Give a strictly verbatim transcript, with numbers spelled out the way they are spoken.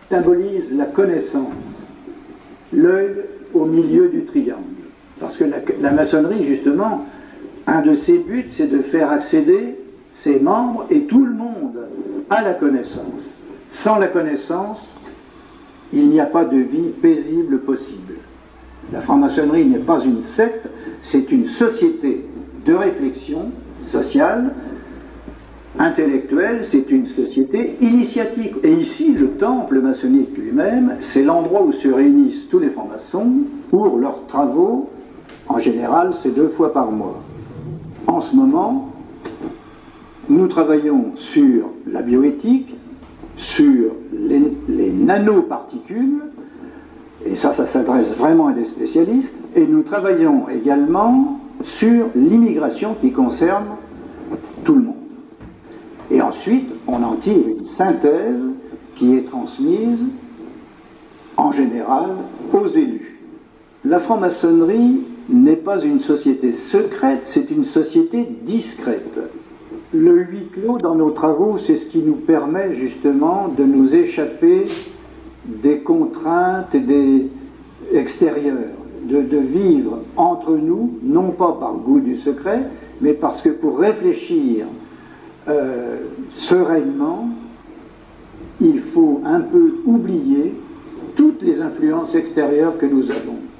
symbolise la connaissance, l'œil au milieu du triangle. Parce que la, la maçonnerie, justement, un de ses buts, c'est de faire accéder ses membres et tout le monde à la connaissance. Sans la connaissance, il n'y a pas de vie paisible possible. La franc-maçonnerie n'est pas une secte, c'est une société de réflexion sociale, intellectuelle, c'est une société initiatique. Et ici, le temple maçonnique lui-même, c'est l'endroit où se réunissent tous les francs-maçons pour leurs travaux. En général, c'est deux fois par mois. En ce moment, nous travaillons sur la bioéthique, sur les, les nanoparticules, et ça, ça s'adresse vraiment à des spécialistes, et nous travaillons également sur l'immigration qui concerne tout le monde. Et ensuite, on en tire une synthèse qui est transmise, en général, aux élus. La franc-maçonnerie n'est pas une société secrète, c'est une société discrète. Le huis clos dans nos travaux, c'est ce qui nous permet justement de nous échapper des contraintes et des extérieures, de, de vivre entre nous, non pas par goût du secret, mais parce que pour réfléchir euh, sereinement, il faut un peu oublier toutes les influences extérieures que nous avons.